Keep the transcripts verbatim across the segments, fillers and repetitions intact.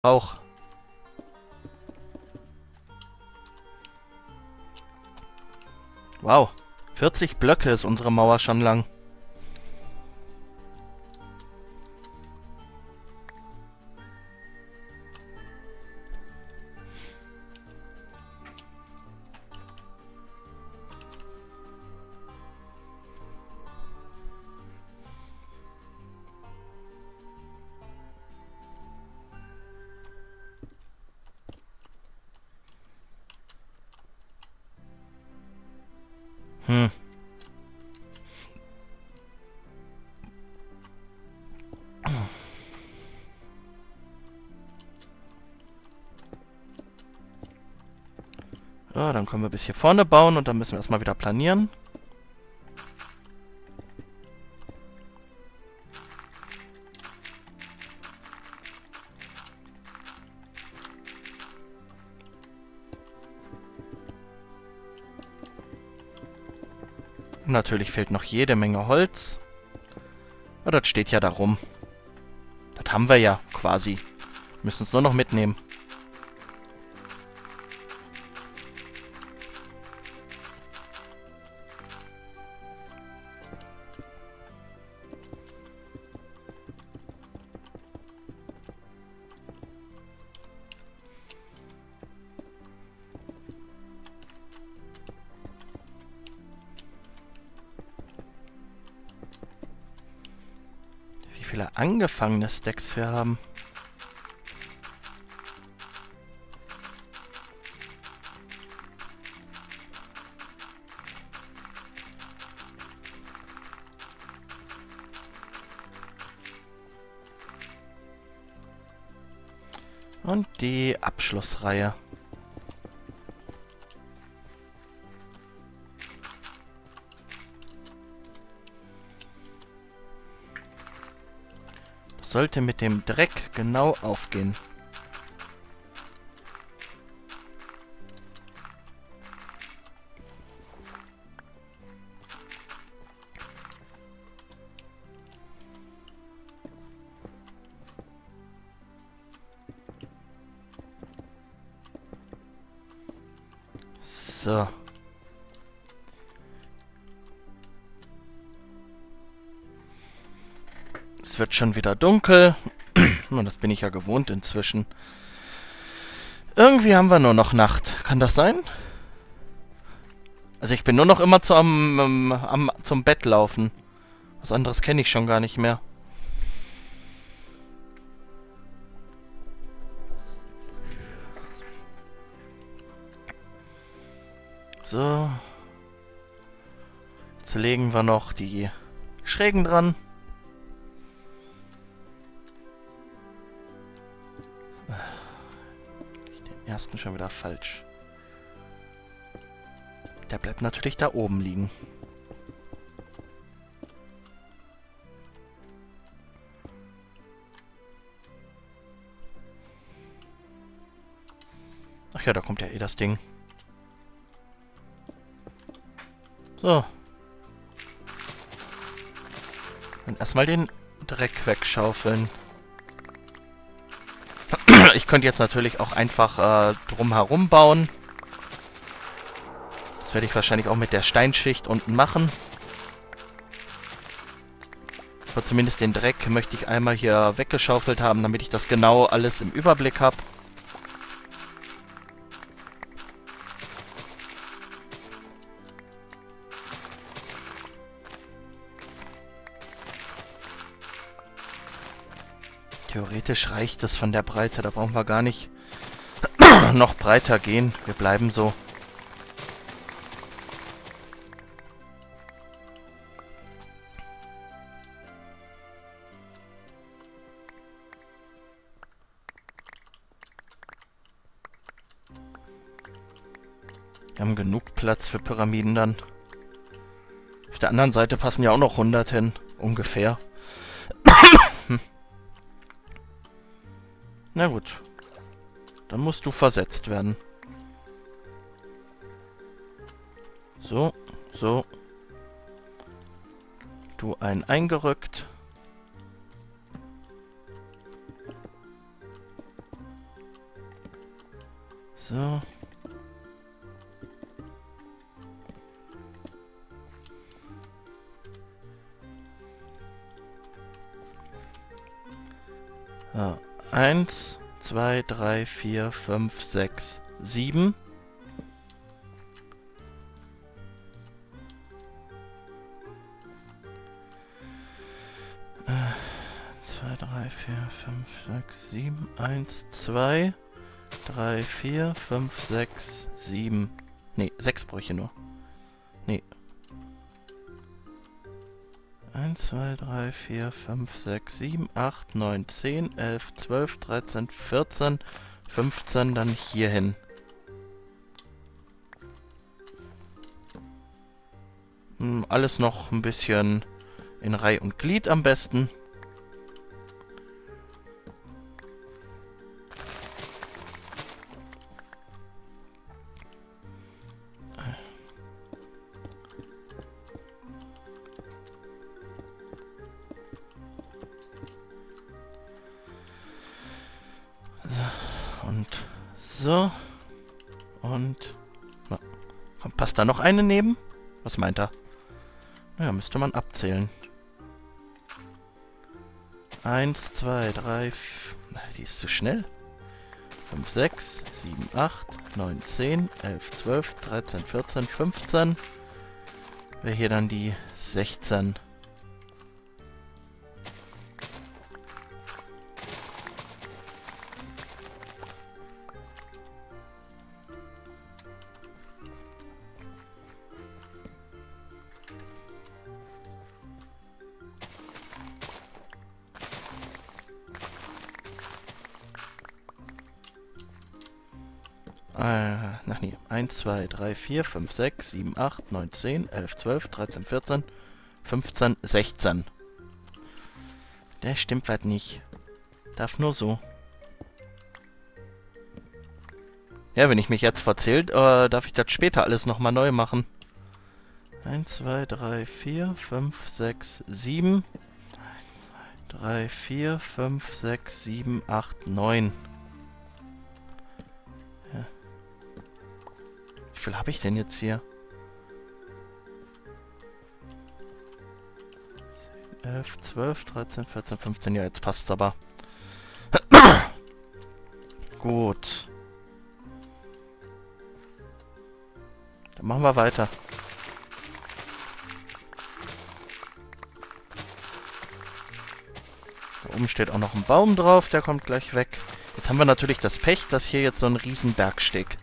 Auch. Wow. vierzig Blöcke ist unsere Mauer schon lang. Hm. Ja, dann können wir bis hier vorne bauen und dann müssen wir erstmal wieder planieren. Natürlich fehlt noch jede Menge Holz. Aber das steht ja da rum. Das haben wir ja quasi. Müssen es nur noch mitnehmen. Wie viele angefangene Stacks wir haben. Und die Abschlussreihe. Das sollte mit dem Dreck genau aufgehen. So. Es wird schon wieder dunkel. Und das bin ich ja gewohnt inzwischen. Irgendwie haben wir nur noch Nacht. Kann das sein? Also ich bin nur noch immer zu am, am, am, zum Bett laufen. Was anderes kenne ich schon gar nicht mehr. So. Jetzt legen wir noch die Schrägen dran. Den ersten schon wieder falsch. Der bleibt natürlich da oben liegen. Ach ja, da kommt ja eh das Ding. So. Und erstmal den Dreck wegschaufeln. Ich könnte jetzt natürlich auch einfach äh, drum herum bauen. Das werde ich wahrscheinlich auch mit der Steinschicht unten machen. Aber zumindest den Dreck möchte ich einmal hier weggeschaufelt haben, damit ich das genau alles im Überblick habe. Theoretisch reicht es von der Breite, da brauchen wir gar nicht noch breiter gehen. Wir bleiben so. Wir haben genug Platz für Pyramiden dann. Auf der anderen Seite passen ja auch noch hundert hin, ungefähr. hm. Na gut. Dann musst du versetzt werden. So, so. Du ein eingerückt. So. So. Eins, zwei, drei, vier, fünf, sechs, sieben. zwei, drei, vier, fünf, sechs, sieben. eins, zwei, drei, vier, fünf, sechs, sieben. Ne, sechs bräuchte ich nur. Ne. eins, zwei, drei, vier, fünf, sechs, sieben, acht, neun, zehn, elf, zwölf, dreizehn, vierzehn, fünfzehn, dann hier hin. Hm, alles noch ein bisschen in Reih und Glied am besten. Und so. Und... Na, passt da noch eine neben? Was meint er? Naja, müsste man abzählen. Eins, zwei, drei, vier... Die ist zu schnell. fünf, sechs, sieben, acht, neun, zehn, elf, zwölf, dreizehn, vierzehn, fünfzehn. Wäre hier dann die sechzehn. Äh, ach nee. eins, zwei, drei, vier, fünf, sechs, sieben, acht, neun, zehn, elf, zwölf, dreizehn, vierzehn, fünfzehn, sechzehn. Der stimmt halt nicht. Darf nur so. Ja, wenn ich mich jetzt verzählt, äh, darf ich das später alles nochmal neu machen. eins, zwei, drei, vier, fünf, sechs, sieben. drei, vier, fünf, sechs, sieben, acht, neun. Ja. Wie viel habe ich denn jetzt hier? elf, zwölf, dreizehn, vierzehn, fünfzehn. Ja, jetzt passt's aber. Gut. Dann machen wir weiter. Da oben steht auch noch ein Baum drauf, der kommt gleich weg. Jetzt haben wir natürlich das Pech, dass hier jetzt so ein Riesenberg steht.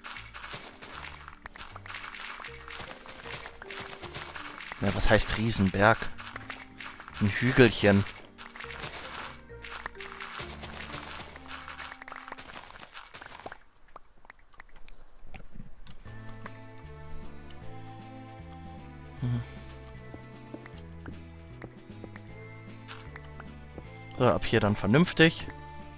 Ja, was heißt Riesenberg? Ein Hügelchen. Hm. So, ab hier dann vernünftig.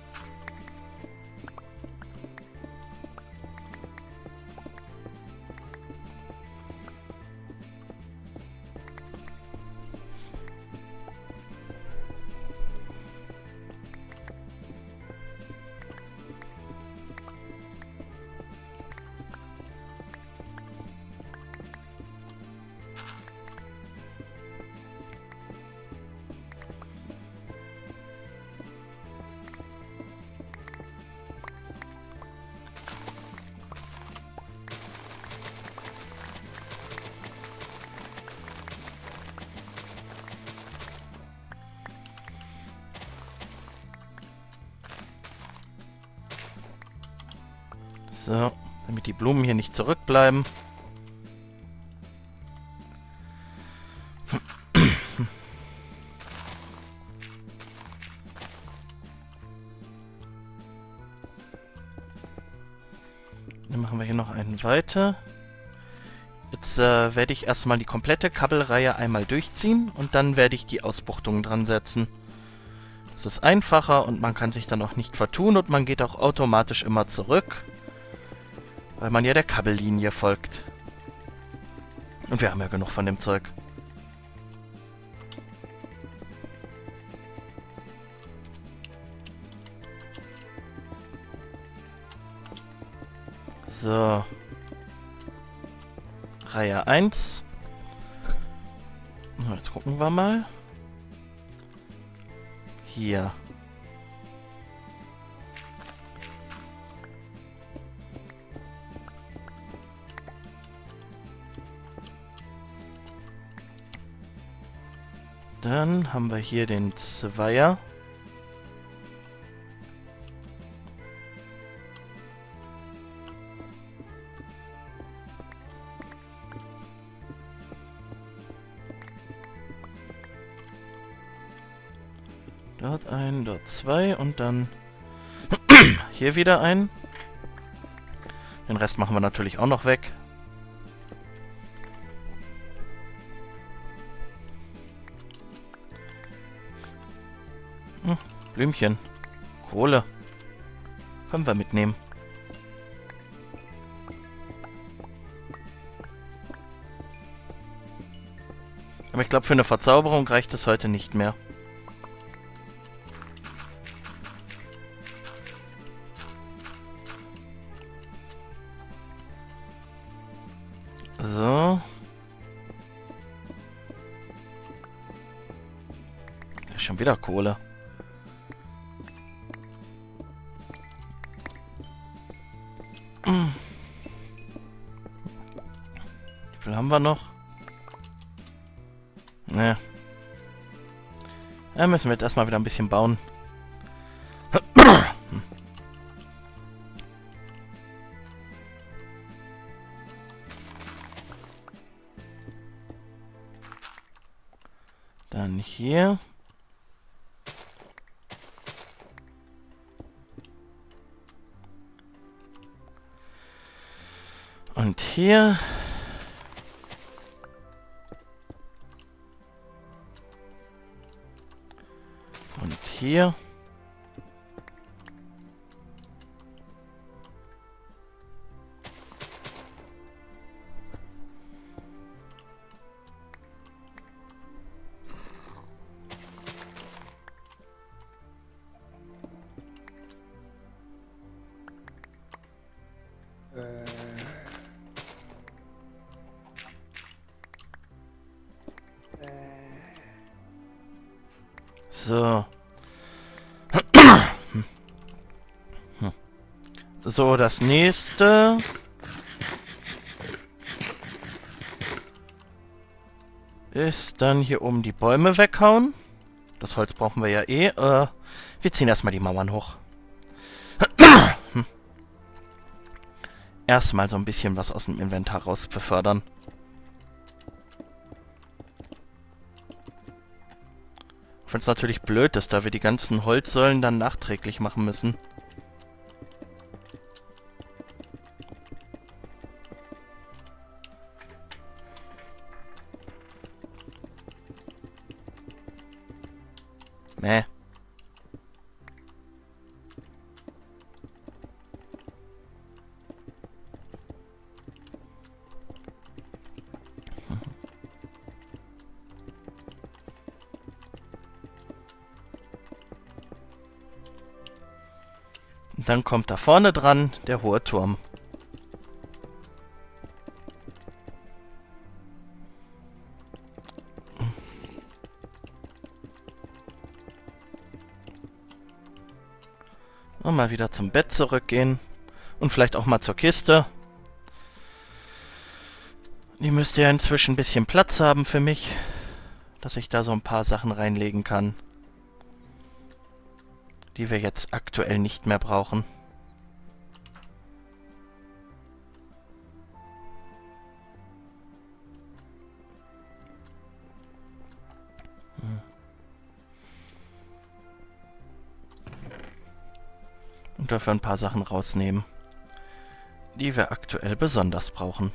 So, damit die Blumen hier nicht zurückbleiben. Dann machen wir hier noch einen weiter. Jetzt äh, werde ich erstmal die komplette Kabelreihe einmal durchziehen und dann werde ich die Ausbuchtungen dran setzen. Das ist einfacher und man kann sich dann auch nicht vertun und man geht auch automatisch immer zurück, weil man ja der Kabellinie folgt. Und wir haben ja genug von dem Zeug. So. Reihe eins. Jetzt gucken wir mal. Hier. Dann haben wir hier den Zweier. Dort ein, dort zwei und dann hier wieder ein. Den Rest machen wir natürlich auch noch weg. Hm, Blümchen. Kohle. Können wir mitnehmen. Aber ich glaube, für eine Verzauberung reicht es heute nicht mehr. So. Da ist schon wieder Kohle. Wie viel haben wir noch? Ne. Da müssen wir jetzt erstmal wieder ein bisschen bauen. Dann hier. Und hier. Und hier. So. So, das nächste. Ist dann hier oben die Bäume weghauen. Das Holz brauchen wir ja eh. Äh, wir ziehen erstmal die Mauern hoch. Erstmal so ein bisschen was aus dem Inventar raus befördern. Ich finde es natürlich blöd, dass da wir die ganzen Holzsäulen dann nachträglich machen müssen. Nee. Und dann kommt da vorne dran der hohe Turm. Und mal wieder zum Bett zurückgehen. Und vielleicht auch mal zur Kiste. Die müsste ja inzwischen ein bisschen Platz haben für mich. Dass ich da so ein paar Sachen reinlegen kann. Die wir jetzt aktuell nicht mehr brauchen. Hm. Und dafür ein paar Sachen rausnehmen, die wir aktuell besonders brauchen.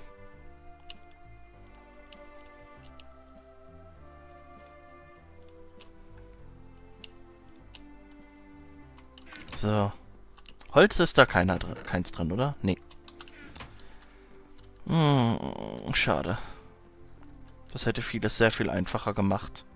So. Holz ist da keiner drin, keins drin, oder? Nee. Hm, schade. Das hätte vieles sehr viel einfacher gemacht.